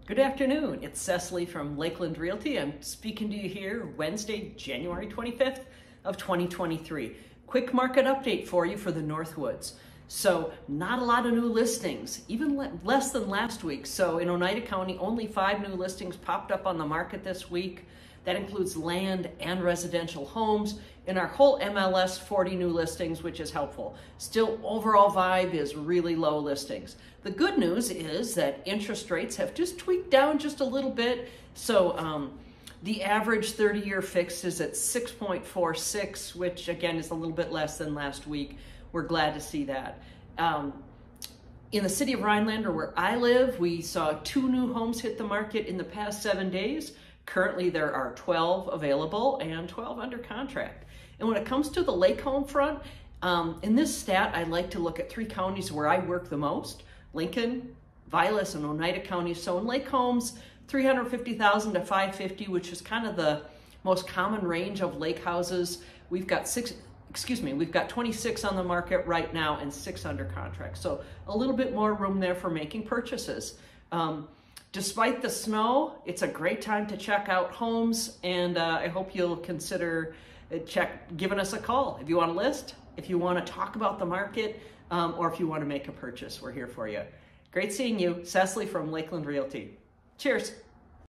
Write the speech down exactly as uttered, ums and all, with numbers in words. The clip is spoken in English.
Good afternoon. It's Cecily from Lakeland Realty. I'm speaking to you here Wednesday, January twenty-fifth of twenty twenty-three. Quick market update for you for the Northwoods. So not a lot of new listings, even le less than last week. So in Oneida County, only five new listings popped up on the market this week. That includes land and residential homes. In our whole M L S, forty new listings, which is helpful. Still, overall vibe is really low listings. The good news is that interest rates have just tweaked down just a little bit. So um, the average thirty-year fixed is at six point four six, which again is a little bit less than last week. We're glad to see that. Um, in the city of Rhinelander, where I live, we saw two new homes hit the market in the past seven days. Currently, there are twelve available and twelve under contract. And when it comes to the lake home front, um, in this stat, I like to look at three counties where I work the most: Lincoln, Vilas, and Oneida counties. So in lake homes, three hundred fifty thousand to five hundred fifty, which is kind of the most common range of lake houses. We've got six, excuse me, we've got twenty-six on the market right now and six under contract. So a little bit more room there for making purchases. Um, Despite the snow, it's a great time to check out homes, and uh, I hope you'll consider uh, check giving us a call if you want to list, if you want to talk about the market, um, or if you want to make a purchase. We're here for you. Great seeing you. Cecily from Lakeland Realty. Cheers.